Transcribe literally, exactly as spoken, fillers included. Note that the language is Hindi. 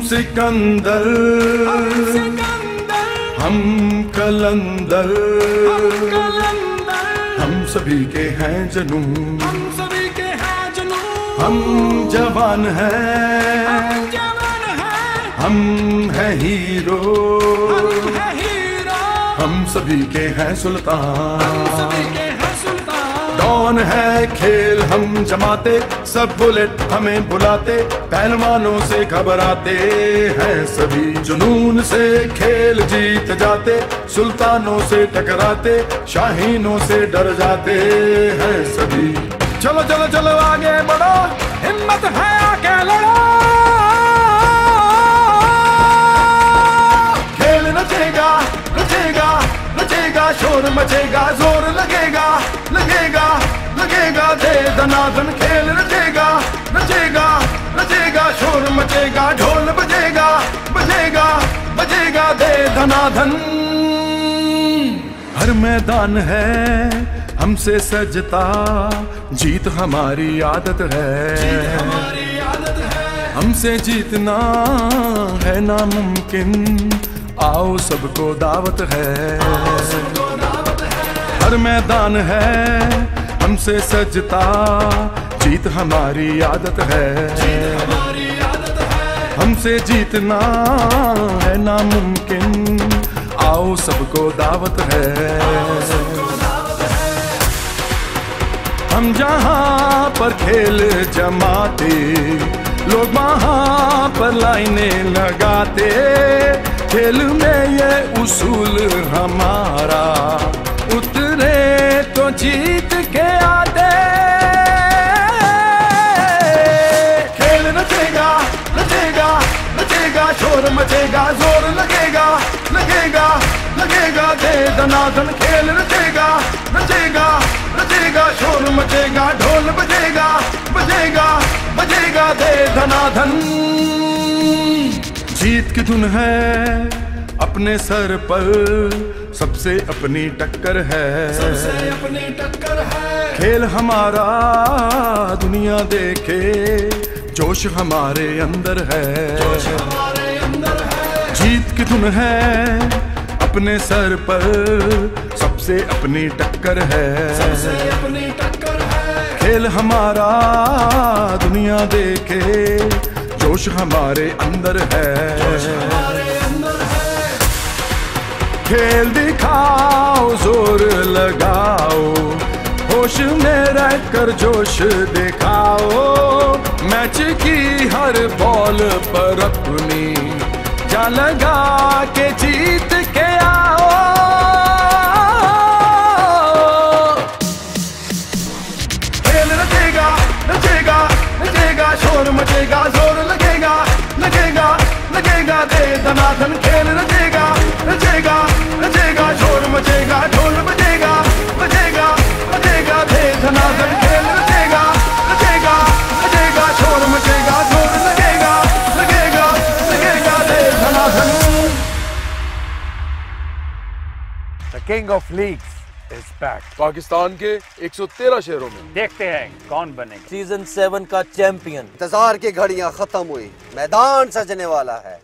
सिकंदर, हम सिकंदर, हम कलंदर, हम कलंदर, हम सभी के हैं जुनून, हम सभी के हैं जुनून। हम जवान हैं, हम जवान हैं, हम हैं हीरो, हम हैं हीरो, हम सभी के हैं सुल्तान, हम सभी के हैं सुल्तान। कौन है खेल हम जमाते, सब बुलेट हमें बुलाते, पहलवानों से घबराते हैं सभी, जुनून से खेल जीत जाते, सुल्तानों से टकराते, शाहीनों से डर जाते हैं सभी। चलो चलो चलो आगे बढ़ो, हिम्मत है आके लड़ो, खेल नचेगा नचेगा नचेगा, शोर मचेगा, जोर लगेगा लगेगा लगेगा, दे दनादन, खेल नचेगा नचेगा नचेगा, शोर मचेगा, ढोल बजेगा बजेगा बजेगा, दे दनादन। हर मैदान है हमसे सजता, जीत हमारी आदत है, जीत हमारी आदत है, हमसे जीतना है नामुमकिन, आओ सबको दावत है, आओ सबको दावत है। हर मैदान है हमसे सजता, जीत हमारी आदत है, जीत हमारी आदत है, हमसे जीतना है नामुमकिन, आओ सबको दावत है, आओ सबको दावत है। हम जहाँ पर खेल जमाते, लोग वहाँ पर लाइनें लगाते, खेल में ये उसूल हमारा, उतरे तो जीत के आते, खेल नचेगा नचेगा नचेगा, शोर मचेगा, जोर लगेगा लगेगा लगेगा, दे दनादन, खेल नचेगा नचेगा नचेगा, शोर मचेगा, ढोल बजेगा बजेगा बजेगा, दे धनाधन। जीत की धुन है अपने सर पर, सबसे अपनी टक्कर है, सबसे अपनी टक्कर है, खेल हमारा दुनिया देखे, जोश हमारे अंदर है, जोश हमारे अंदर है। जीत की धुन है अपने सर पर, सबसे अपनी टक्कर है, सबसे अपनी टक्कर है, खेल हमारा दुनिया देखे, जोश हमारे अंदर है, जोश हमारे अंदर है। खेल दिखाओ, जोर लगाओ, होश में रहकर जोश दिखाओ, मैच की हर बॉल पर अपनी जान लगा के जीत के आओ, खेल नचेगा नचेगा नचेगा, शोर मचेगा, जोर लगेगा लगेगा लगेगा, दे दनादन, खेल नचेगा नचेगा नचेगा, शोर मचेगा, ढोल बजेगा बजेगा बजेगा, दे दनादन, खेल नचेगा नचेगा नचेगा, शोर मचेगा, जोर लगेगा लगेगा लगेगा, दे दनादन। The king of leagues is back. Pakistan के एक सौ तेरह शहरों में देखते हैं कौन बनेगा सीजन सेवन का चैंपियन। इंतजार की घड़ियां खत्म हुई, मैदान सजने वाला है।